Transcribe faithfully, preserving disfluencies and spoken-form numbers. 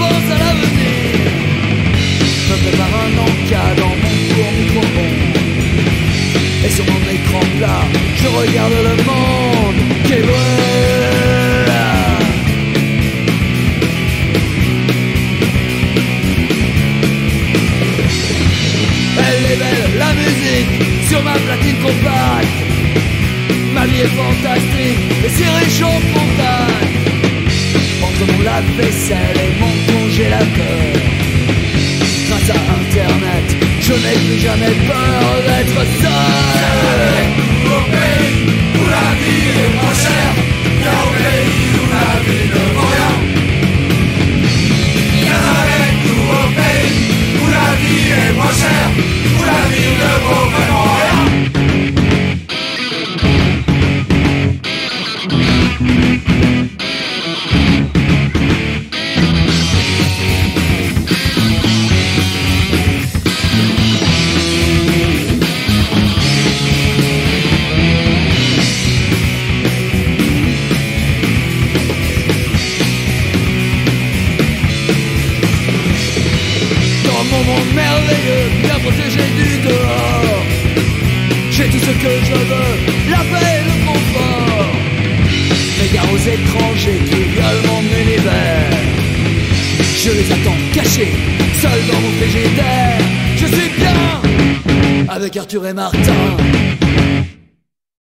pense à l'avenir. Me prépare un encas dans mon court micro-ondes. Et sur mon écran plat, je regarde le monde qui brûle. Elle est belle, la musique, sur ma platine compacte. Ma vie est fantastique, et c'est riche en montagne. Entre mon lave-vaisselle et mon congélateur, grâce à Internet, je n'ai plus jamais peur d'être seul. Au pays où la vie est moins chère, viens au pays où la vie ne vaut rien. Viens avec nous au pays où la vie est moins chère, où la vie ne vaut vraiment rien. Merveilleux, bien protégé du dehors. J'ai tout ce que je veux, la paix et le confort. Mais gare aux étrangers qui violent mon univers. Je les attends cachés, seuls dans mon frigidaire. Je suis bien avec Arthur et Martin.